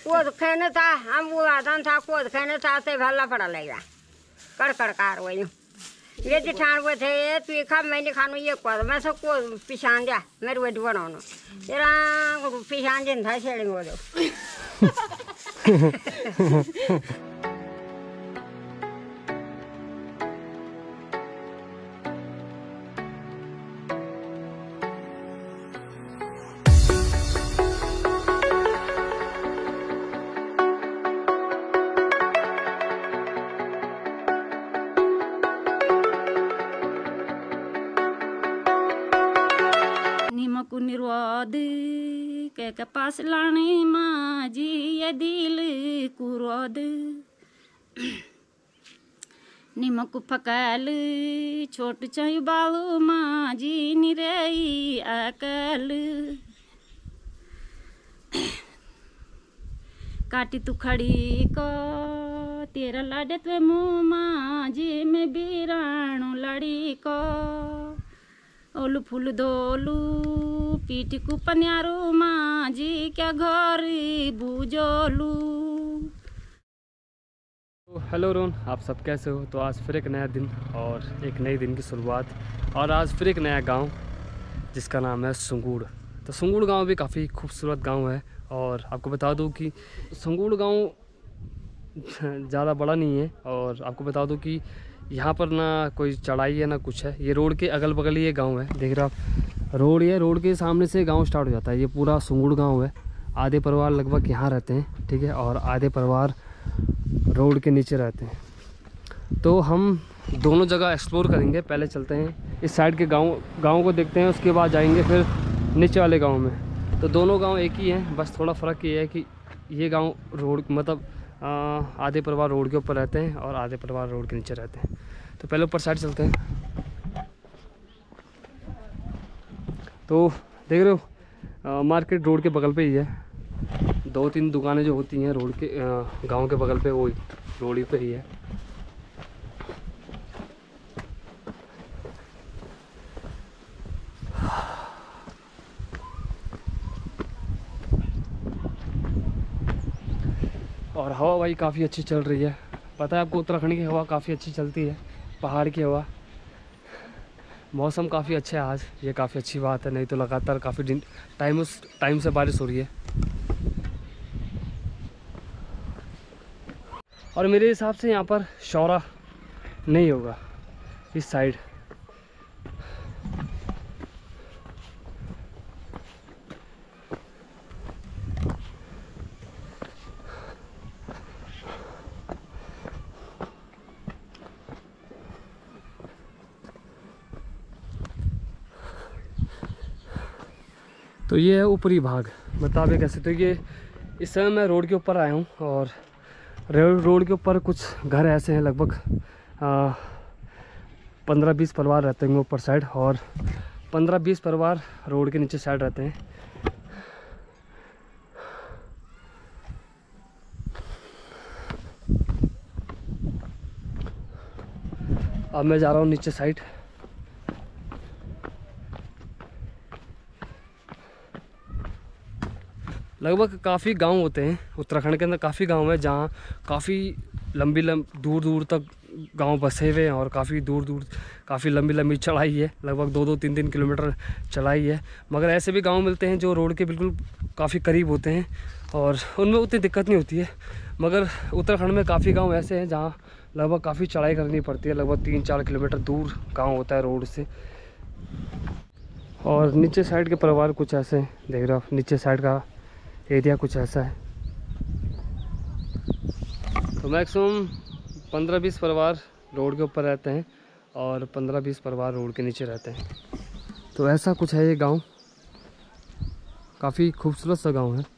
कोद खाने था हम बुलाता था कोद खाने था से भला पड़ा लेगा कड़कड़कार वही ये जिठान वो थे तू खा मैंने खानो ये कोद मैं सब को पिछान दिया मेरे वेट बनाओ तेरा पिछान दिन था शेड़िंग वो दो निर्वाद के पास लाने माँ जी ये दिल कुरोद निमक फकल छोट चाई बालू माँ जी निरई अकल काटी तू खड़ी को तेरा लाडे ते मुँह माँ जी में बीराणु लड़ी को ओलू फूल धोलू पीठ को पन्यारू माँ जी क्या घर बुझोलू। हेलो रोन, आप सब कैसे हो? तो आज फिर एक नया दिन और एक नई दिन की शुरुआत और आज फिर एक नया गांव जिसका नाम है संगूड़। तो संगूड़ गांव भी काफ़ी खूबसूरत गांव है और आपको बता दूं कि संगूड़ गांव ज़्यादा बड़ा नहीं है और आपको बता दूं कि यहाँ पर ना कोई चढ़ाई है ना कुछ है। ये रोड के अगल बगल ही ये गांव है, देख रहे हो आप। रोड ये रोड के सामने से गांव स्टार्ट हो जाता है। ये पूरा संगूड़ गांव है। आधे परिवार लगभग यहाँ रहते हैं, ठीक है, और आधे परिवार रोड के नीचे रहते हैं। तो हम दोनों जगह एक्सप्लोर करेंगे। पहले चलते हैं इस साइड के गाँव को देखते हैं, उसके बाद जाएंगे फिर नीचे वाले गाँव में। तो दोनों गाँव एक ही हैं, बस थोड़ा फ़र्क ये है कि ये गाँव रोड मतलब आधे परिवार रोड के ऊपर रहते हैं और आधे परिवार रोड के नीचे रहते हैं। तो पहले ऊपर साइड चलते हैं। तो देख रहे हो मार्केट रोड के बगल पे ही है। 2-3 दुकानें जो होती हैं रोड के गांव के बगल पे, वो रोड ही पे ही है। और हवा भाई काफ़ी अच्छी चल रही है। पता है आपको, उत्तराखंड की हवा काफ़ी अच्छी चलती है, पहाड़ की हवा। मौसम काफ़ी अच्छा है आज, ये काफ़ी अच्छी बात है, नहीं तो लगातार काफ़ी टाइम से बारिश हो रही है। और मेरे हिसाब से यहाँ पर शौरा नहीं होगा इस साइड। तो ये है ऊपरी भाग, मतलब आप कैसे। तो ये इस समय मैं रोड के ऊपर आया हूँ और रोड के ऊपर कुछ घर ऐसे हैं, लगभग 15-20 परिवार रहते हैं ऊपर साइड और 15-20 परिवार रोड के नीचे साइड रहते हैं। अब मैं जा रहा हूँ नीचे साइड। लगभग काफ़ी गांव होते हैं उत्तराखंड के अंदर, काफ़ी गांव है जहाँ काफ़ी दूर दूर तक गांव बसे हुए हैं और काफ़ी काफ़ी लंबी चढ़ाई है, लगभग 2-3 किलोमीटर चढ़ाई है। मगर ऐसे भी गांव मिलते हैं जो रोड के बिल्कुल काफ़ी करीब होते हैं और उनमें उतनी दिक्कत नहीं होती है। मगर उत्तराखंड में काफ़ी गाँव ऐसे हैं जहाँ लगभग काफ़ी चढ़ाई करनी पड़ती है, लगभग 3-4 किलोमीटर दूर गाँव होता है रोड से। और नीचे साइड के परिवार कुछ ऐसे हैं, देख रहे हो आप, नीचे साइड का एरिया कुछ ऐसा है। तो मैक्सिमम 15-20 परिवार रोड के ऊपर रहते हैं और 15-20 परिवार रोड के नीचे रहते हैं। तो ऐसा कुछ है ये गांव, काफ़ी खूबसूरत सा गांव है।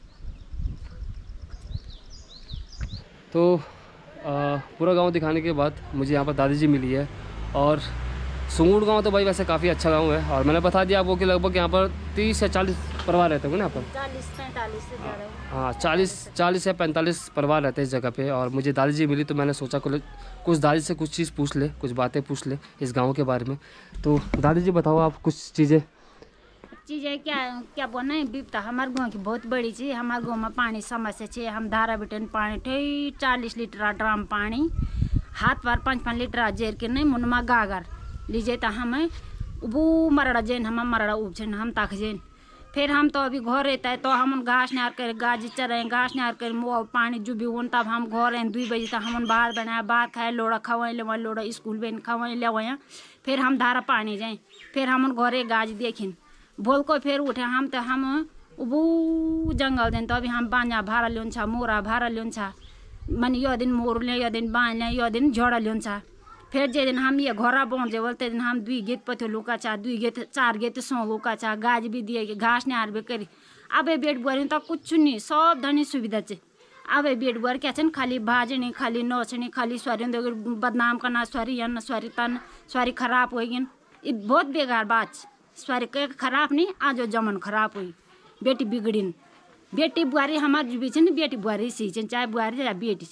तो पूरा गांव दिखाने के बाद मुझे यहाँ पर दादी जी मिली है। और संगूड़ गांव तो भाई वैसे काफ़ी अच्छा गांव है और मैंने बता दिया आपको कि लगभग यहाँ पर 30 या 40 परिवार रहते होंगे ना यहाँ पर। 40-45 से ज़्यादा। हाँ, 40 या 45 परिवार रहते हैं इस जगह पे। और मुझे दादी जी मिली तो मैंने सोचा कुछ दादी से कुछ चीज़ पूछ ले, कुछ बातें पूछ ले इस गांव के बारे में। तो दादी जी बताओ आप कुछ चीज़ें। चीज़ है क्या क्या बोलना है विपता हमारे गाँव की बहुत बड़ी चीज। हमारे गाँव में पानी समस्या छे। हम धारा बिटन पानी ठे 40 लीटर ड्राम पानी हाथ बार 5-5 लीटर जेर के नहीं मुनमा गागर लीजिए तो हमें वो मरड़ा जेन हम मरड़ा उपजन हम तक जेन फिर हम तो अभी घर रहता है तो हम घास नार कर गाज चरे घास नार कर वो पानी जो भी उन तब हम घर हैं 2 बजे तक हम बाहर बनाया बाहर खाए लोड़ा खवाए ले लोड़ा स्कूल बन खवाए ले वहाँ फिर हम धारा पानी जाए फिर हम घरे गाज देखिन बोल को फिर उठे हम तो हम वो जंगल दिन तो अभी हम बांजा भाड़ा लियोन छा मोरा भाड़ा लियोन छा मन यो दिन मोर ले यो दिन बांध ले यो दिन जोड़ा लियोन छा फिर जे दिन हम ये घोड़ा बोल जे बोलते दिन हम 2 गेट पथे लुका चा 2 गेट 4 गेट सो लुका चा गाज भी दिए कि घास ने आर भी करी अबे बेड बुआरी तो कुछ नहीं सब धनी सुविधा चे अबे बेड बुआर क्या चन खाली भाजनी खाली नोचनी खाली स्वारी बदनाम करना स्वारी या स्वारी तन स्वारी खराब हो गई ये बहुत बेकार बात स्वारी के खराब नहीं आज जमन खराब हुई बेटी बिगड़ीन बेटी बुआरी हमारे बीच में बेटी बुआरी सी चाहे बुआरी चाहे बेटी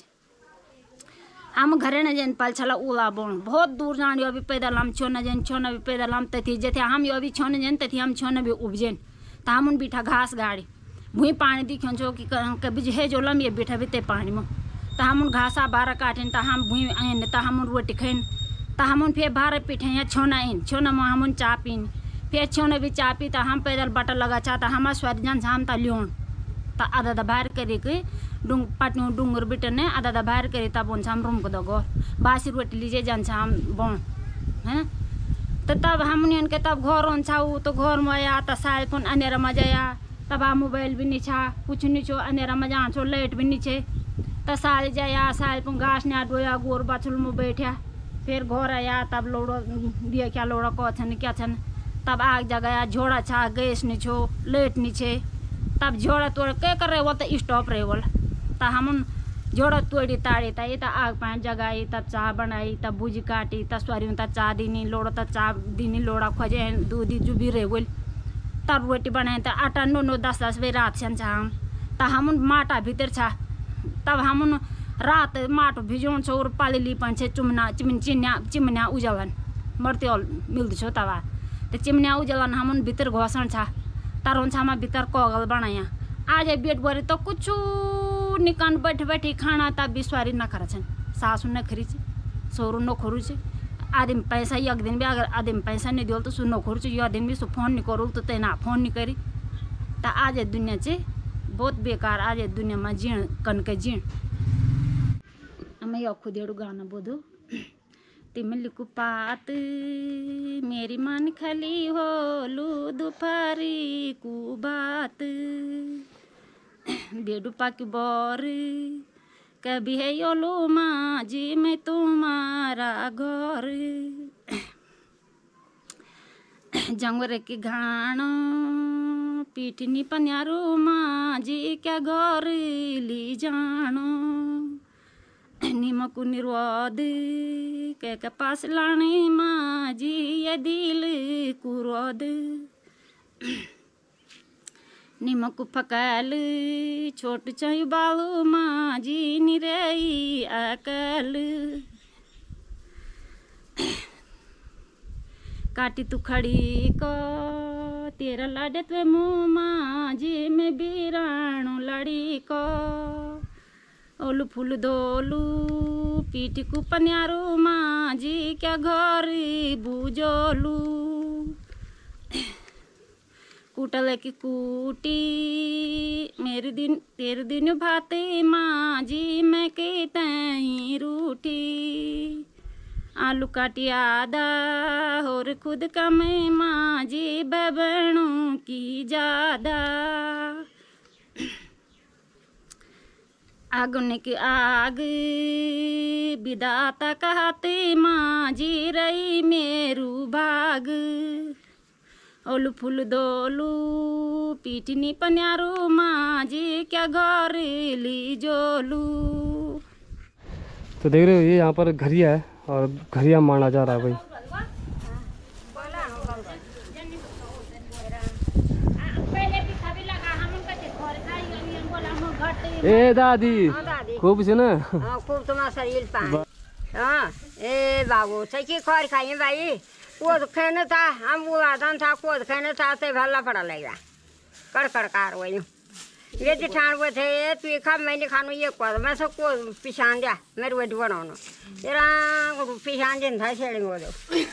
हम घरे न जन पल छला उला बोन बहुत दूर जान अभी पैदल हम छोन भी पैदल हम तथी जथे हम अभी छोन जन तथी हम छोन भी उपजेन तो हम बीठा घास गाड़ी भूई पानी दिखो छो कि कभी हे जो लम ये बीठा भी ते पानी में तो हम घासा बारह काटें तो हम भूई आइन तो हम रोटी खाइन तो हम फिर बारह पीठे छोना इन छोना में हम चा पीन फिर छोना भी चा पी तो हम पैदल बटा लगा चा तो हम स्वर्जन से हम लियोन तो आधा बाहर करके पाटू डूंगर बिटने आधा बाहर करे तब उनसे हम रूम को दो बासी रोटी लीजिए जन हम बोन है तो तब हम के तब घर उन तो घर में आया तो साल पुन अनेरा मजा आया तब आ मोबाइल भी नहीं छा कुछ नहीं छो अनेरा मजा छो लाइट भी नहीं छे तो साल जाया साल पुन घास ने डोया गोर बाछुल में बैठा फिर घर आया तब लोड़ो दिया क्या लोड़ा को क्या छन तब आग जगाया झोड़ा छा गैस नहीं छो लाइट नहीं छे तब झोड़ा तोड़ के कर रहे बोल तो स्टॉप रहे बोल तो हम झोड़ा तोड़ी ताड़ी तई तो आग पान जगाई तब चाह बनाई तब भूजी काटी तब स्वारी तब चाह दीनी लोड़ा तब चाह दीनी लोड़ा खोजे दूधी जुबी रहे बोल तब रोटी बनाए तो आटा 9-10 बजे रात से हम तो हम माटा भीतर छा तब हम रात माटो भिजोन छो पाली लीपन छे चुमना चिमना उजलन मरते मिलते छो तब तो चिमना उजलन हम भीतर घोसन छा तारों छा भीतर कोगल बनाया आज बेट बोरी तो कुछ निकान बैठ बैठी खाना तब बिस्वारी न कर सासू न खरी सोरू न खोरू आदमी पैसा एक दिन भी अगर आदमी पैसा नहीं दिल तो सु न खोरू यह दिन भी सु फोन नहीं करूँ तो तेना फोन नहीं करी तो आज दुनिया चे बहुत बेकार आज दुनिया में जीण कन के जीण मैं खुद गाना बोधो तिमल कुपात मेरी मन खली हो लू दोपहरी को बात बेडू पाक बोर कभी है यो लो माँ जी मैं तुम्हारा घर जंगरे की घाणो पीठनी पन्यारो माँ जी क्या घर ली जानो निमक निर्वाद के पास लाने माँ जी ये दिल कुरोद निमक फकल छोट चाई बालू माँ जी निरई अकल काटी तू खड़ी को तेरा लाडत वे मुँह माँ जी में बीराणु लड़ी को ओलू फूल दोलू पीठ को पन्यारो माँ जी क्या घर बुझोलू कुटल की कूटी तेरे दिन भाते माँ जी मैं के तई रूठी आलू काटी आदा और खुद कमे माँ जी बबनों की ज्यादा आगुन की आग विदाता कहते माँ जी रही मेरू भाग ओलू फूल दोलू पीठनी पन्यारो माँ जी क्या घर ली जोलू। तो देख रहे हो ये यहाँ पर घरिया है और घरिया माना जा रहा है भाई। ए दादी खूब से ना खूब तुम्हारा शरीर पाए हाँ ए बाबू सही खर खाइए भाई कोद खाने था हम बुला दान था कोद खाने था से भला पड़ा लेगा कड़कड़कार वही ये जिठान वो थे तू खा मैंने खानो ये कोद मैं सब को पिछान दिया मेरे वो बनाओ तेरा पिछान दिन था शेडिंग वो दो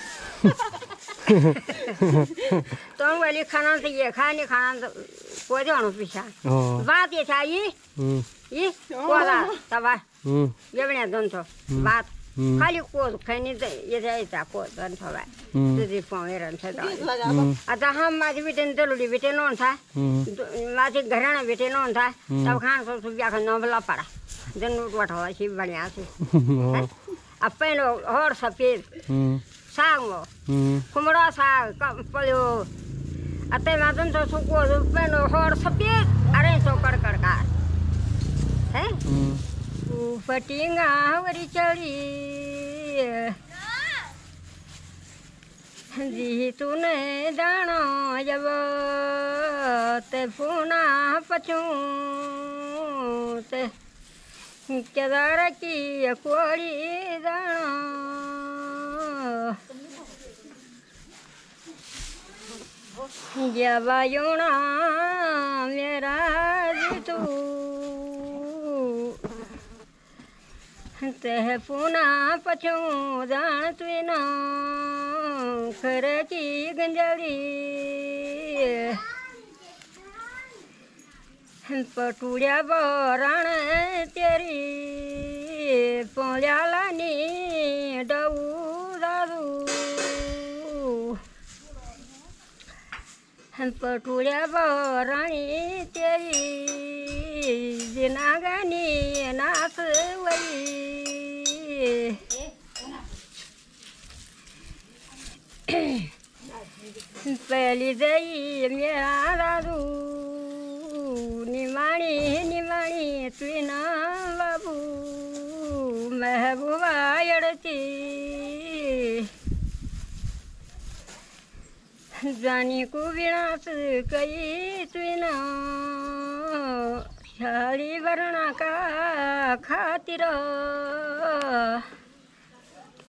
तो वाली खाना तो ये खाने खाना तो को जानो पिछान बात ये था ये कोदा तबा ये बने दोन तो बात खाली कोद खाने तो ये जाए कोद दोन तो बात तुझे पावेरन से तो आता हम माजी बिटेन तो लुड़ी बिटेन नॉन था माजी घराना बिटेन नॉन था तब खान को सुबिया का नॉवला पड़ा जन उठवा हुआ सी बढ़िया से अपन और सफेद साग वो कुमड़ा साग पलो अते मातन तो सुको अपन और सफेद अरे तो कड़कड़का है पटिंगा वरी चढ़ी जी तूने दानो जब ते फूना पचू ते केदार की कोड़ी दानो जब यूना मेरा जी तू ते पुना पछू जान तुई ना खर की गंजड़ी पटुड़िया बोरण तेरी पोल्यालानी डऊ दादू पटुड़िया बोरानी तेरी जिनागानी नाथ वही पहली दई मेरा दादू निमाणी तुना बाबू महबूबा अड़ती जानी को विनाश कई तुना शाली वरणा का खातिर